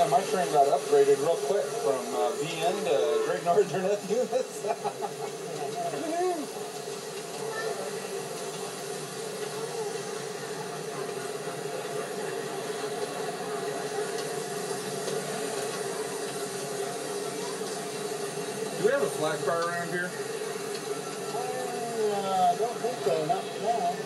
Yeah, my train got upgraded real quick from BN to Great Northern F units. Do we have a flat car around here? I don't think so, not now.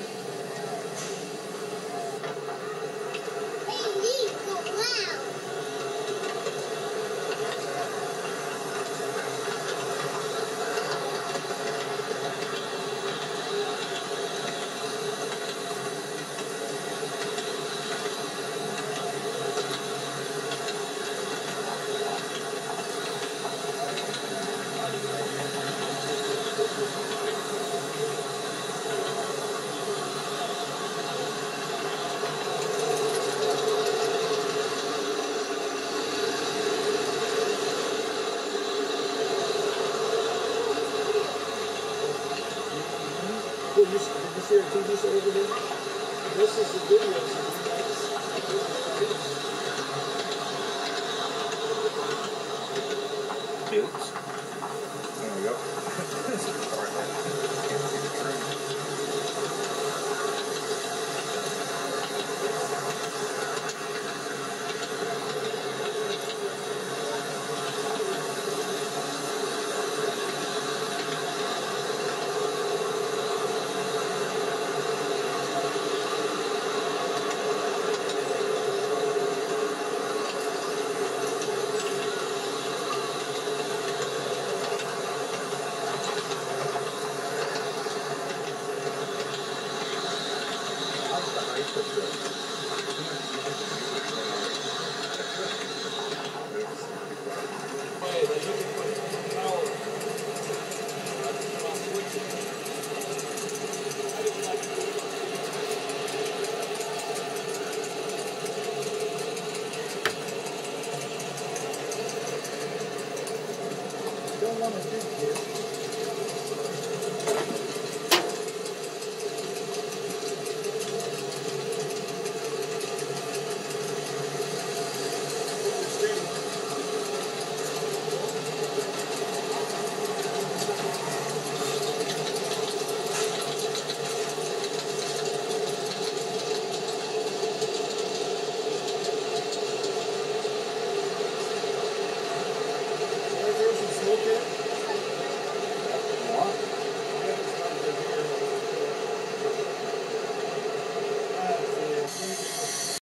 Did you see our TV set over there? This is the videos of you guys. Oops. There we go. Sorry, man. Can't see the train. How's the height of the